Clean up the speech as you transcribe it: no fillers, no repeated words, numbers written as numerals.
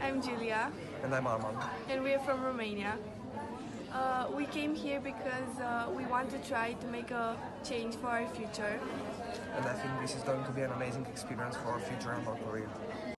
I'm Julia. And I'm Armand. And we are from Romania. We came here because we want to try to make a change for our future. And I think this is going to be an amazing experience for our future and our career.